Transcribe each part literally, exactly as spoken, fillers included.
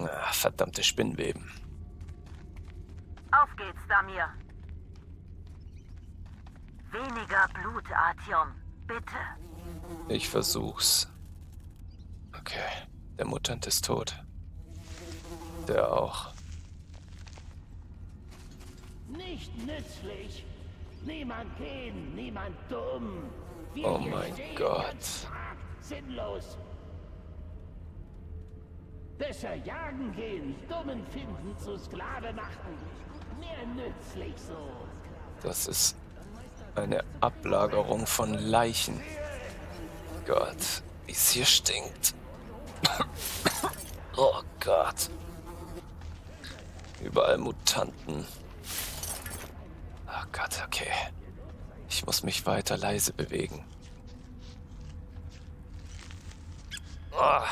Ah, verdammte Spinnweben. Auf geht's, Damir. Weniger Blut, Artyom. Bitte. Ich versuch's. Okay, der Mutant ist tot. Der auch. Nicht nützlich. Niemand gehen, niemand dumm. Wir Oh hier mein stehen Gott. ganz Tag sinnlos. Besser jagen gehen, Dummen finden, zu Sklave machen. Mehr nützlich so. Das ist eine Ablagerung von Leichen. Gott, wie es hier stinkt. Oh Gott. Überall Mutanten. Oh Gott, okay. Ich muss mich weiter leise bewegen. Oh.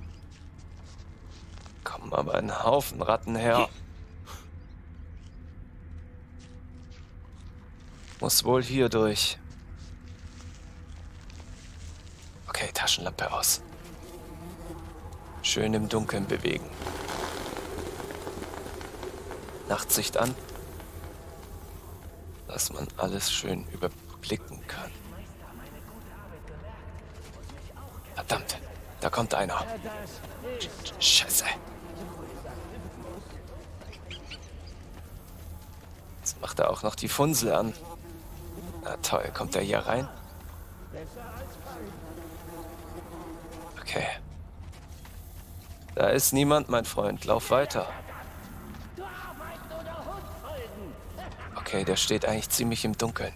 Kommen aber ein Haufen Ratten her. Muss wohl hier durch. Okay, Taschenlampe aus. Schön im Dunkeln bewegen. Nachtsicht an. Dass man alles schön überblicken kann. Verdammt, da kommt einer. Scheiße. Jetzt macht er auch noch die Funsel an. Na toll, kommt er hier rein? Okay. Da ist niemand, mein Freund. Lauf weiter. Okay, der steht eigentlich ziemlich im Dunkeln.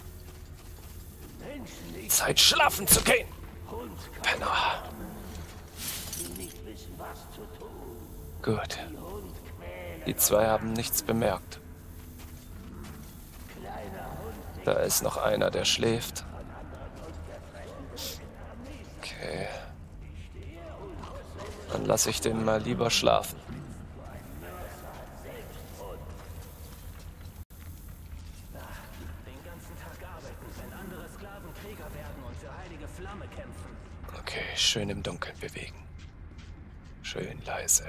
Zeit, schlafen zu gehen! Penner. Gut. Die zwei haben nichts bemerkt. Da ist noch einer, der schläft. Okay. Dann lasse ich den mal lieber schlafen. Okay, schön im Dunkeln bewegen. Schön leise.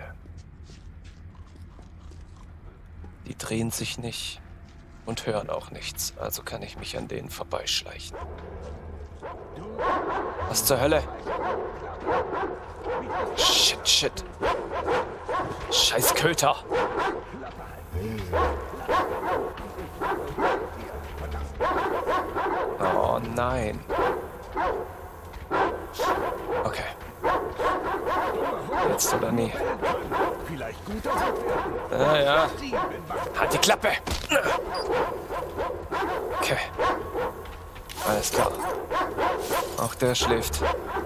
Die drehen sich nicht und hören auch nichts, also kann ich mich an denen vorbeischleichen. Was zur Hölle? Shit, shit. Scheiß Köter. Oh nein. Okay. Jetzt oder nie. Ja, ja. Halt die Klappe. Okay. Alles klar. Auch der schläft.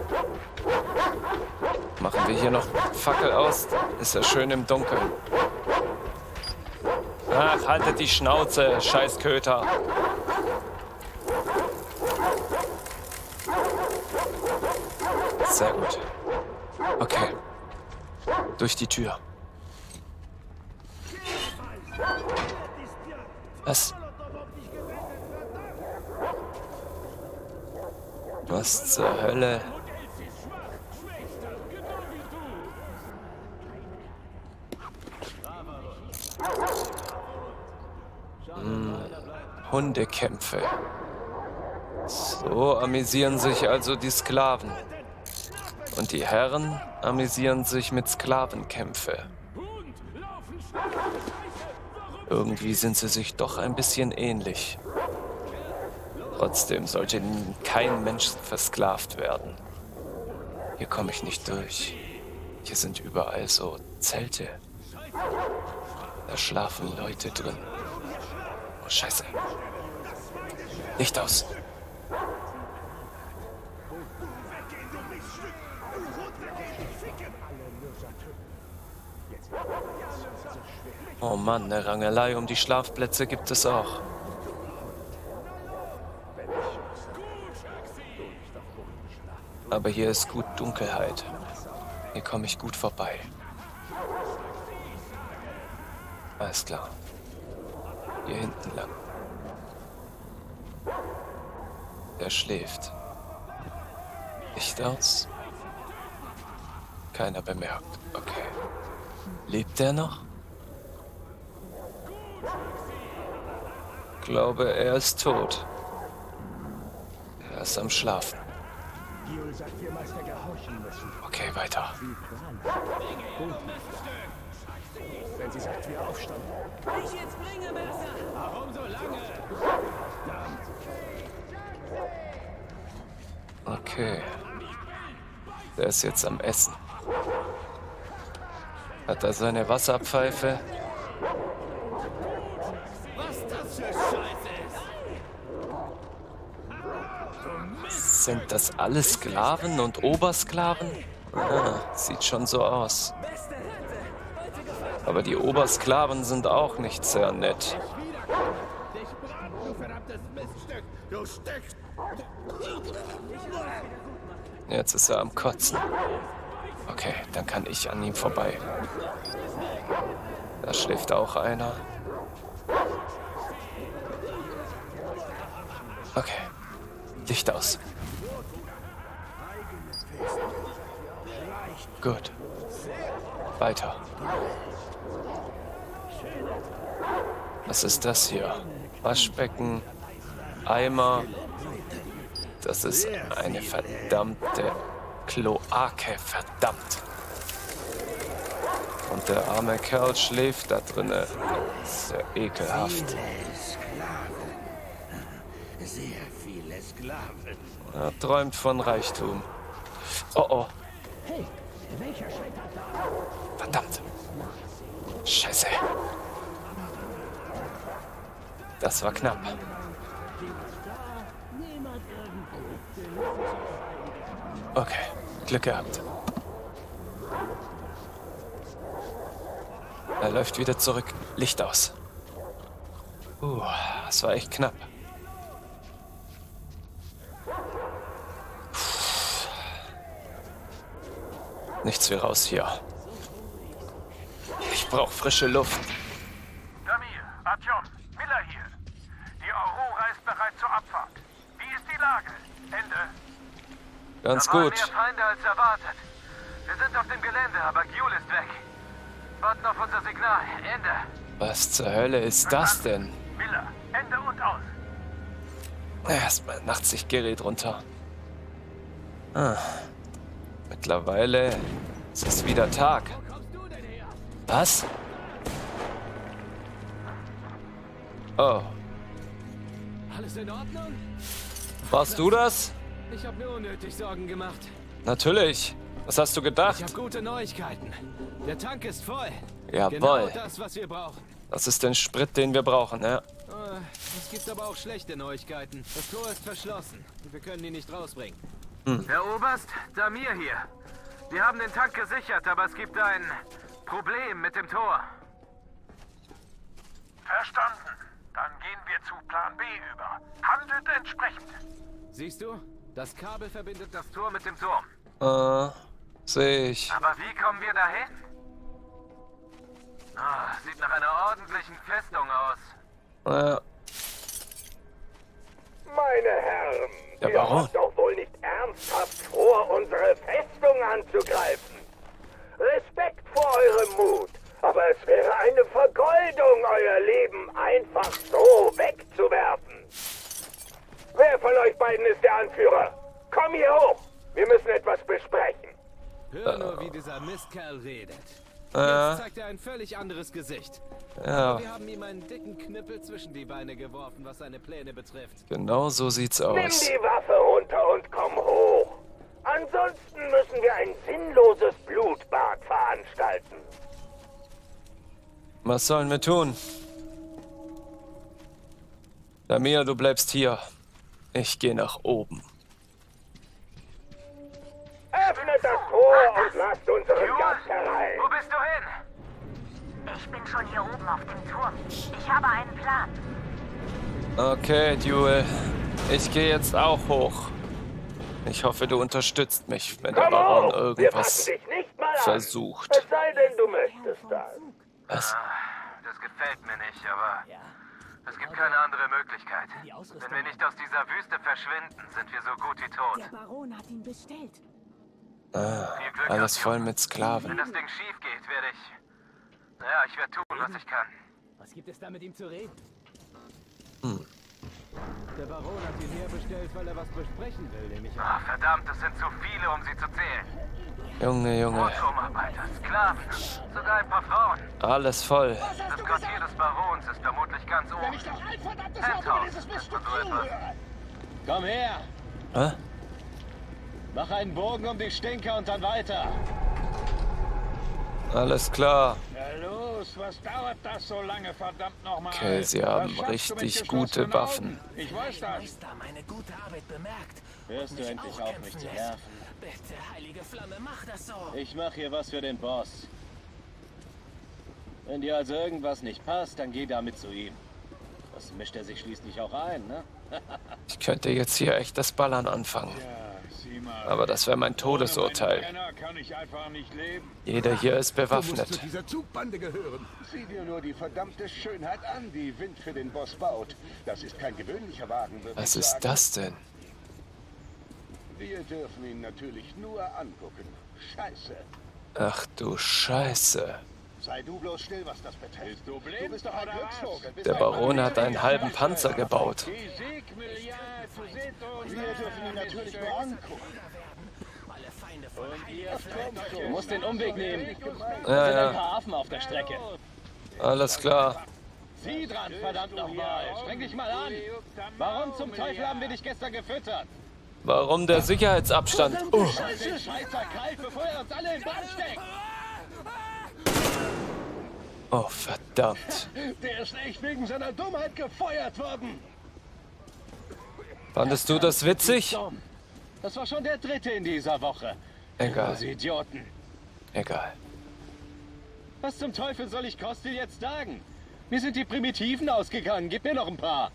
Machen wir hier noch Fackel aus. Ist er schön im Dunkeln. Ach, haltet die Schnauze, scheiß Köter. Sehr gut. Okay. Durch die Tür. Was? Was zur Hölle? Hm, Hundekämpfe. So amüsieren sich also die Sklaven. Und die Herren amüsieren sich mit Sklavenkämpfe. Irgendwie sind sie sich doch ein bisschen ähnlich. Trotzdem sollte kein Mensch versklavt werden. Hier komme ich nicht durch. Hier sind überall so Zelte. Da schlafen Leute drin. Oh, Scheiße. Licht aus. Oh Mann, eine Rangelei um die Schlafplätze gibt es auch. Aber hier ist gut Dunkelheit. Hier komme ich gut vorbei. Alles klar. Hier hinten lang. Er schläft. Licht aus. Keiner bemerkt. Okay. Lebt der noch? Ich glaube, er ist tot. Er ist am Schlafen. Okay, weiter. Wenn sie sagt, wir aufstanden. Ich jetzt bringe Messer! Warum so lange? Okay. Der ist jetzt am Essen. Hat er seine Wasserpfeife? Was das für Scheiße ist! Sind das alles Sklaven und Obersklaven? Ah, sieht schon so aus. Aber die Obersklaven sind auch nicht sehr nett. Dich braten, du verdammtes Miststück! Du stichst! Jetzt ist er am Kotzen. Okay, dann kann ich an ihm vorbei. Da schläft auch einer. Okay, Licht aus. Gut. Weiter. Was ist das hier? Waschbecken, Eimer. Das ist eine verdammte Kloake, verdammt. Und der arme Kerl schläft da drinne. Sehr ekelhaft. Sehr viele Sklaven. Er träumt von Reichtum. Oh oh. Hey, welcher scheitert da? Verdammt. Scheiße. Das war knapp. Okay, Glück gehabt. Er läuft wieder zurück. Licht aus. Uh, das war echt knapp. Nichts wie raus hier. Ich brauche frische Luft. Damir, Artyom, Miller hier. Die Aurora ist bereit zur Abfahrt. Wie ist die Lage? Ende. Ganz Da waren gut. mehr Feinde als erwartet. Wir sind auf dem Gelände, aber Gjul ist weg. Warten auf unser Signal. Ende. Was zur Hölle ist das denn? Miller, Ende und aus. Erstmal Nachtsichtgerät runter. Ah. Mittlerweile ist es wieder Tag. Was? Oh. Alles in Ordnung? Warst du das? Ich habe mir unnötig Sorgen gemacht. Natürlich. Was hast du Ich gedacht? habe gute Neuigkeiten. Der Tank ist voll. Jawohl. Genau das, was wir brauchen. Das ist den Sprit, den wir brauchen, ja. Äh, Es gibt aber auch schlechte Neuigkeiten. Das Tor ist verschlossen. Wir können ihn nicht rausbringen. Herr Oberst, Damir hier. Wir haben den Tank gesichert, aber es gibt ein Problem mit dem Tor. Verstanden. Dann gehen wir zu Plan B über. Handelt entsprechend. Siehst du? Das Kabel verbindet das Das Tor mit dem Turm. Äh, sehe ich. Aber wie kommen wir dahin? Ah, sieht nach einer ordentlichen Festung aus. Ja. Meine Herren, Der ihr Baron. habt doch wohl nicht ernsthaft vor, unsere Festung anzugreifen. Respekt vor eurem Mut, aber es wäre eine Vergeudung, euer Leben einfach so wegzuwerfen. Wer von euch beiden ist der Anführer? Komm hier hoch, wir müssen etwas besprechen. Hör nur, wie dieser Mistkerl redet. Äh, Jetzt zeigt er ein völlig anderes Gesicht. ja, Wir haben ihm einen dicken Knüppel zwischen die Beine geworfen, was seine Pläne betrifft. genau so sieht's Nimm aus. die Waffe runter und komm hoch. Ansonsten müssen wir ein sinnloses Blutbad veranstalten. Was sollen wir tun? Damir, du bleibst hier. Ich gehe nach oben. Öffnet das Tor und lasst unseren Gjul, Gast herein. wo bist du hin? Ich bin schon hier oben auf dem Turm. Ich habe einen Plan. Okay, Duel. Ich gehe jetzt auch hoch. Ich hoffe, du unterstützt mich, wenn der Komm Baron hoch, wir irgendwas fassen dich nicht mal an. versucht. Es sei denn, du möchtest das. Was? Das gefällt mir nicht, aber es gibt keine andere Möglichkeit. Wenn wir nicht aus dieser Wüste verschwinden, sind wir so gut wie tot. Der Baron hat ihn bestellt. Ah, Viel Glück, alles Artyom. voll mit Wenn Sklaven. das Ding schief geht, werde ich Ja, ich werde tun, was ich kann. Was gibt es da mit ihm zu reden? Hm. Der Baron hat ihn herbestellt, weil er was besprechen will, nehme ich an. Ah, verdammt, es sind zu viele, um sie zu zählen. Junge, Junge. Rotumarbeiter, Sklaven, sogar ein paar Frauen. Alles voll. Das Quartier des Barons ist vermutlich ganz oben. Wenn ich doch ein verdammtes Wort Penthouse, über dieses Miststück so etwas. höre. Komm her! Hä? Mach einen Bogen um die Stinker und dann weiter. Alles klar. Na los, was dauert das so lange, verdammt nochmal? Okay, sie haben richtig gute Waffen. Ich weiß das. Meister, meine gute Arbeit bemerkt. Hörst du endlich auf, mich zu nerven? Bitte, heilige Flamme, mach das so. Ich mache hier was für den Boss. Wenn dir also irgendwas nicht passt, dann geh damit zu ihm. Das mischt er sich schließlich auch ein, ne? Ich könnte jetzt hier echt das Ballern anfangen. Sieh mal. Aber das wäre mein Todesurteil. Ohne meinen Brenner kann ich einfach nicht leben. Jeder hier ist Du musst zu bewaffnet. dieser Zugbande gehören. Sieh dir nur die verdammte Schönheit an, die Wind für den Boss baut. Das ist kein gewöhnlicher Wagen, würde Was ich ist sagen. das denn? Wir dürfen ihn natürlich nur angucken. Scheiße. Ach du Scheiße. Sei du bloß still, was das betrifft. Bist du blind Du bist doch ein oder Glücksvogel. Bist Der ein Baron Mann, hat einen halben Panzer gebaut. Die Siegmilliarde zu Seto. Wir dürfen ihn natürlich nur angucken. Alle Feinde von Ach, komm Du schon. musst den Umweg nehmen. Ja, sind ein ja, paar Affen auf der Strecke. alles klar. Sieh dran, verdammt nochmal. Streng dich mal an. Warum zum Teufel haben wir dich gestern gefüttert? Warum der Sicherheitsabstand? Oh, Lass den Schweizer kalt, bevor er uns alle in Brand steckt. oh verdammt. Der ist echt wegen seiner Dummheit gefeuert worden. Fandest du das witzig? Dumm. Das war schon der dritte in dieser Woche. Egal, Diese Idioten. egal. Was zum Teufel soll ich Kostel jetzt sagen? Mir sind die Primitiven ausgegangen. Gib mir noch ein paar.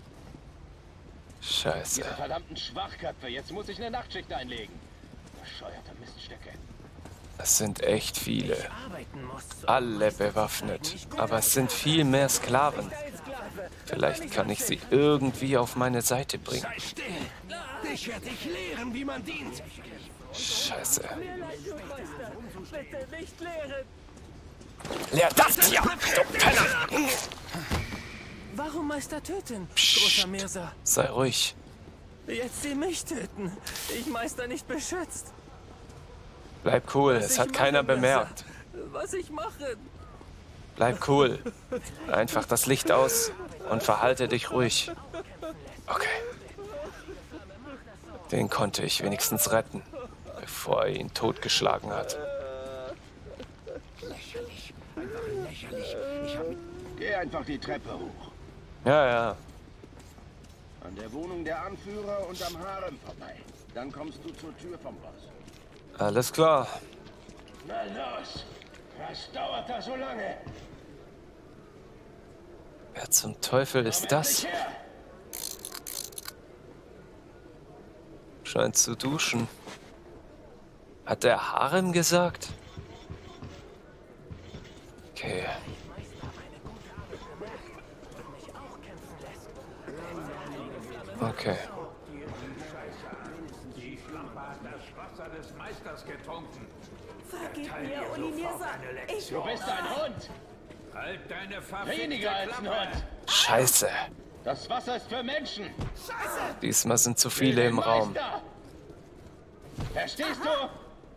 Scheiße. Diese verdammten Schwachköpfe. Jetzt muss ich eine Nachtschicht einlegen. Bescheuerte Miststöcke. Es sind echt viele. arbeiten muss. Alle bewaffnet. Aber es sind viel mehr Sklaven. Vielleicht kann ich sie irgendwie auf meine Seite bringen. Sei still. Ich werde dich lehren, wie man dient. Scheiße. Bitte nicht lehren. Leer das hier! Du Penner! Warum Meister töten, großer Mirza? Sei ruhig. Jetzt sie mich töten. Ich Meister nicht beschützt. Bleib cool, Was es ich hat keiner mache, bemerkt. Mirza. Was ich mache? Bleib cool. Einfach das Licht aus und verhalte dich ruhig. Okay. Den konnte ich wenigstens retten, bevor er ihn totgeschlagen hat. Lächerlich. Einfach lächerlich. Ich hab Geh einfach die Treppe hoch. Ja, ja. An der Wohnung der Anführer und am Harem vorbei. Dann kommst du zur Tür vom Boss. Alles klar. Na los. Was dauert da so lange? Wer zum Teufel ist das? Her. Scheint zu duschen. Hat der Harem gesagt? Okay. Okay. Die Schlampe hat das Wasser des Meisters getrunken. Vergib mir, Olimirsa. Ich Du bist ein Hund. Halt deine verfickte Weniger als ein Klappe. Hund. Scheiße. Das Wasser ist für Menschen. Diesmal sind zu viele im Raum. Meister. Verstehst du?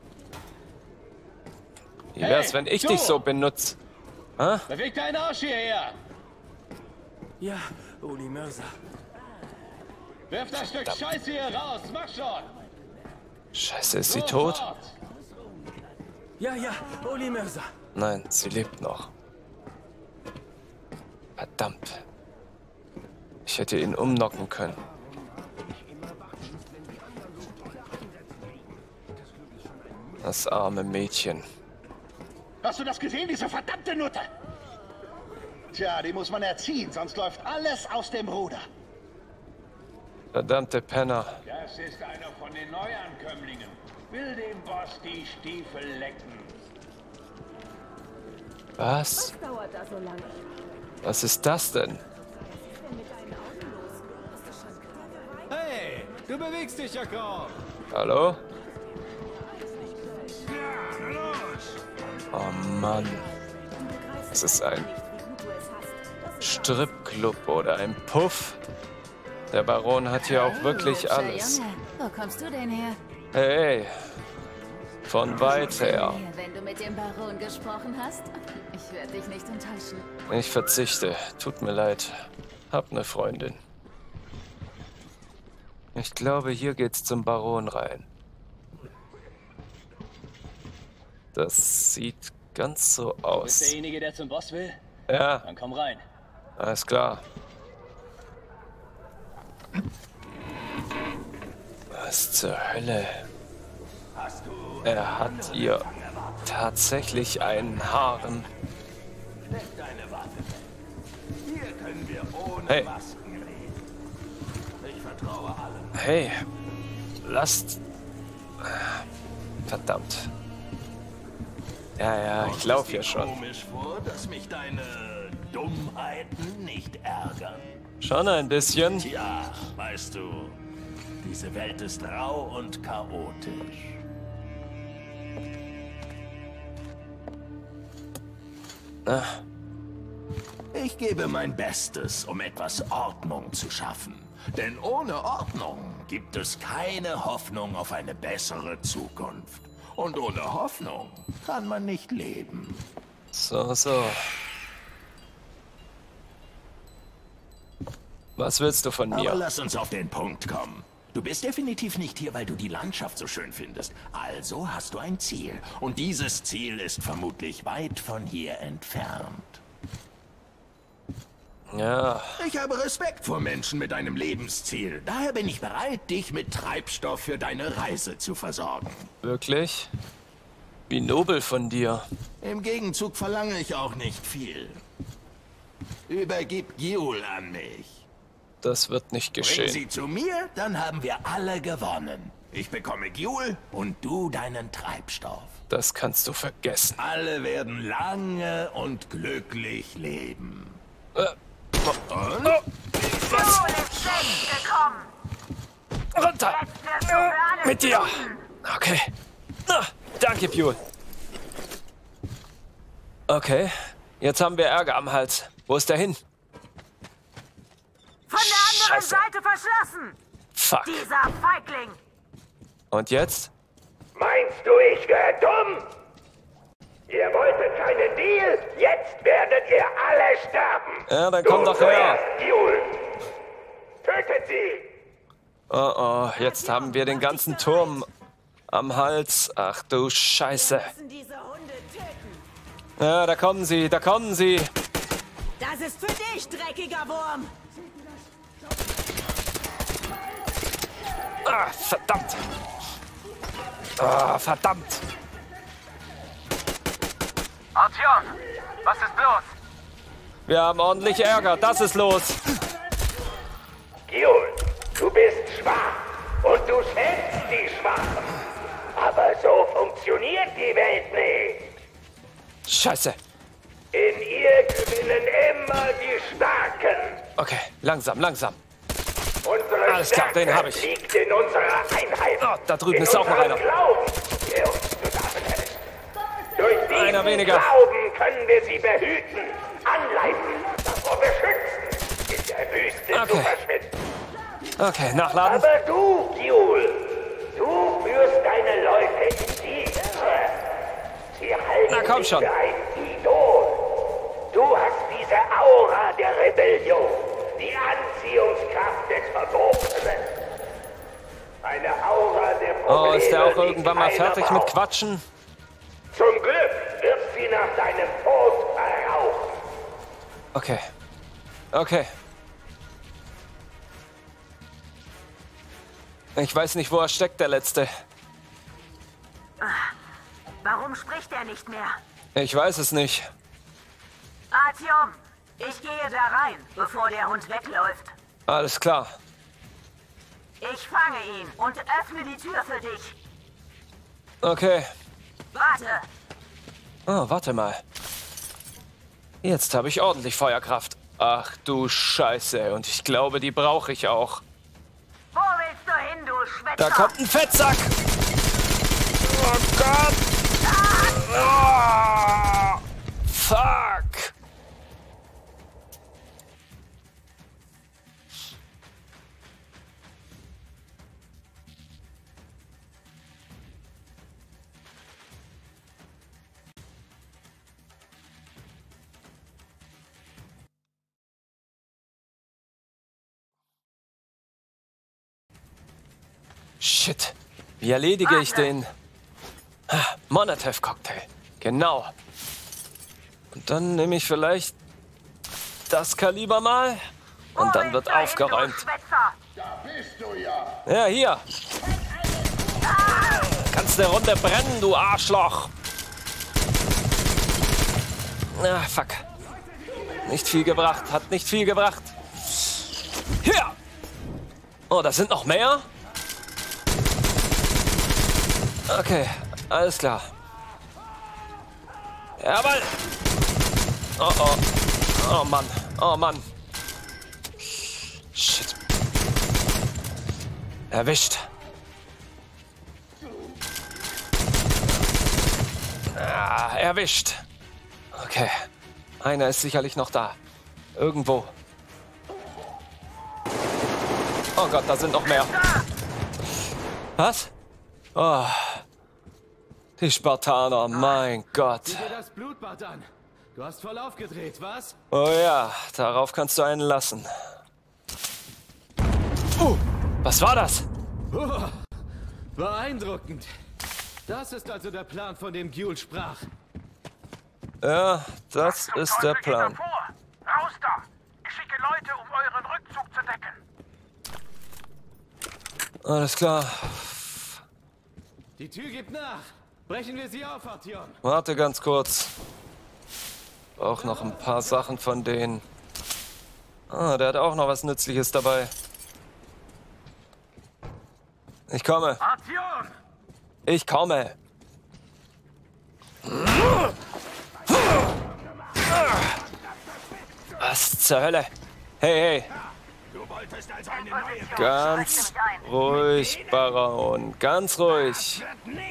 Wie wär's, wenn ich dich so benutze? Hä? Beweg deinen Arsch hierher. Ja, Oli Mirza. Wirf das Stück Scheiße hier raus. Mach schon. Scheiße, ist sie tot? Sofort. Ja, ja, Oli Mirza. Nein, sie lebt noch. Verdammt. Ich hätte ihn umnocken können. Das arme Mädchen. Hast du das gesehen, diese verdammte Nutte? Tja, die muss man erziehen, sonst läuft alles aus dem Ruder. Verdammte Penner. Das ist einer von den Neuankömmlingen. Will dem Boss die Stiefel lecken. Was? dauert da so lange. Was ist das denn? Hey, du bewegst dich ja kaum. Hallo? Ja, los! Oh Mann. Es ist ein Stripclub oder ein Puff. Der Baron hat hier auch wirklich alles. Junge, wo kommst du denn her? Hey, von weit her. Wenn du mit dem Baron gesprochen hast, ich werde dich nicht enttäuschen. Ich verzichte. Tut mir leid. Hab eine Freundin. Ich glaube, hier geht's zum Baron rein. Das sieht ganz so Bist aus. derjenige, der zum Boss will? Ja, Dann komm rein. alles klar. Was zur Hölle? Er hat ihr tatsächlich einen Harem. Hey. Hey. Lasst... Verdammt. Ja, ja, ich laufe ja schon. Komisch vor, dass mich deine Dummheiten nicht ärgern. Schon ein bisschen. Ja, weißt du, diese Welt ist rau und chaotisch. Ah, Ich gebe mein Bestes, um etwas Ordnung zu schaffen. Denn ohne Ordnung gibt es keine Hoffnung auf eine bessere Zukunft. Und ohne Hoffnung kann man nicht leben. so, so. Was willst du von Aber mir? lass uns auf den Punkt kommen. Du bist definitiv nicht hier, weil du die Landschaft so schön findest. Also hast du ein Ziel. Und dieses Ziel ist vermutlich weit von hier entfernt. Ja, Ich habe Respekt vor Menschen mit einem Lebensziel. Daher bin ich bereit, dich mit Treibstoff für deine Reise zu versorgen. wirklich? Wie nobel von dir. Im Gegenzug verlange ich auch nicht viel. Übergib Giul an mich. Das wird nicht Bring geschehen. sie zu mir, dann haben wir alle gewonnen. Ich bekomme Giul und du deinen Treibstoff. Das kannst du vergessen. Alle werden lange und glücklich leben. Äh, Und? was? Joel ist selbst gekommen. Runter! Jetzt wirst du für alles Mit dir! bluten. Okay. Ah, danke, Pule. Okay, jetzt haben wir Ärger am Hals. Wo ist der hin? Von der anderen Scheiße. Seite verschlossen. Fuck. Dieser Feigling. Und jetzt? Meinst du, ich wäre dumm? Ihr wolltet keinen Deal? Jetzt werdet ihr alle sterben. Ja, dann Du komm doch her. zuerst, Giul. Tötet sie. Oh oh, jetzt haben wir den ganzen Turm am Hals. Ach du Scheiße. Müssen diese Hunde töten. Ja, da kommen sie, da kommen sie. Das ist für dich, dreckiger Wurm. Ah, verdammt. Ah, verdammt. Artyom, was ist los? Wir haben ordentlich Ärger, das ist los. Giul, du bist schwach und du schätzt die Schwachen. Aber so funktioniert die Welt nicht. Scheiße. In ihr gewinnen immer die Starken. Okay, langsam, langsam. Unsere Alles klar, den Stärke hab ich. liegt in unserer Einheit. Oh, da drüben in ist auch noch unserem einer. Glauben, der uns zusammenhält. Durch diesen Einer weniger. Glauben können wir sie behüten, anleiten, davor beschützen, in der Wüste zu Okay. verschwinden. Okay, nachladen. Aber du, Giul, du führst deine Leute in die Irre. Sie halten Na, komm dich schon. für ein Idol. Du hast diese Aura der Rebellion, die Anziehungskraft des Verbotenen. Eine Aura der Probleme, Oh, ist der auch die irgendwann mal keiner fertig mit braucht. Quatschen? Zum Glück wird sie nach deinem Tod verraucht. Okay. Okay. Ich weiß nicht, wo er steckt, der Letzte. Warum spricht er nicht mehr? Ich weiß es nicht. Artyom, ich gehe da rein, bevor der Hund wegläuft. Alles klar. Ich fange ihn und öffne die Tür für dich. Okay. Warte. Oh, warte mal. Jetzt habe ich ordentlich Feuerkraft. Ach du Scheiße. Und ich glaube, die brauche ich auch. Wo willst du hin, du Schwätzer? Da kommt ein Fettsack. Oh Gott. Oh, fuck. Shit. Wie erledige ich den? Molotov-Cocktail. Genau. Und dann nehme ich vielleicht das Kaliber mal. Und dann wird aufgeräumt. Da bist du ja. Ja, hier. Kannst eine Runde brennen, du Arschloch. Ah, fuck. Nicht viel gebracht. Hat nicht viel gebracht. Hier. Oh, da sind noch mehr? Okay, alles klar. Jawohl. Oh, oh. Oh, Mann. Oh, Mann. Shit. Erwischt. Ah, erwischt. Okay. Einer ist sicherlich noch da. Irgendwo. Oh Gott, da sind noch mehr. Was? Oh. Die Spartaner, mein Gott. Sieh dir das Blutbad an. Du hast voll aufgedreht, was? Oh ja, darauf kannst du einen lassen. Uh, was war das? Oh, beeindruckend. Das ist also der Plan, von dem Ghoul sprach. Ja, das ist der Plan. Raus da! Ich schicke Leute, um euren Rückzug zu decken. Alles klar. Die Tür gibt nach. Brechen wir sie auf, Artyom. Warte ganz kurz. Auch noch ein paar Sachen von denen. Ah, der hat auch noch was Nützliches dabei. Ich komme. Artyom! Ich komme. Was zur Hölle? Hey, hey. Ganz ruhig, Baron. Ganz ruhig.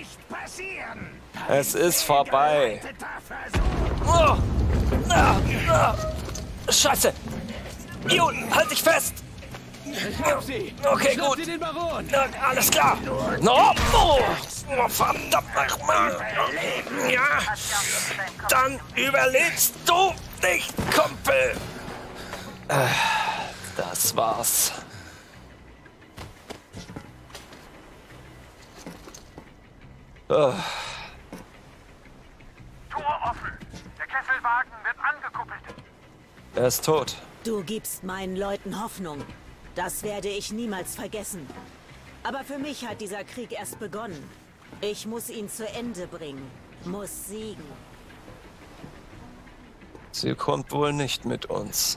Es ist vorbei. Oh. Ah, ah. Scheiße. Jun, halt dich fest. Ich hab sie. Okay, Schnapp gut. sie den Baron. Ja, alles klar. No. Oh. Oh, verdammt nochmal. Ja. Dann überlebst du nicht, Kumpel. Äh, das war's. Oh. Tor offen. Der Kesselwagen wird angekuppelt. Er ist tot. Du gibst meinen Leuten Hoffnung. Das werde ich niemals vergessen. Aber für mich hat dieser Krieg erst begonnen. Ich muss ihn zu Ende bringen. Muss siegen. Sie kommt wohl nicht mit uns.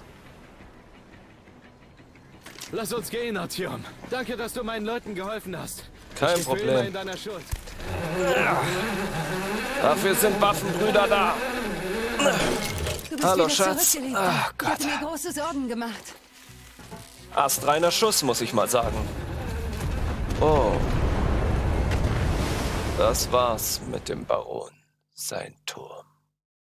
Lass uns gehen, Artyom. Danke, dass du meinen Leuten geholfen hast. Kein ich stehe für immer Problem. in deiner Schuld. Ja. Dafür sind Waffenbrüder da. Du bist Hallo, wieder Schatz. zurückgelegt. Ach Ich Gott. hatte mir große Sorgen gemacht. Astreiner Schuss, muss ich mal sagen. Oh. Das war's mit dem Baron. Sein Turm.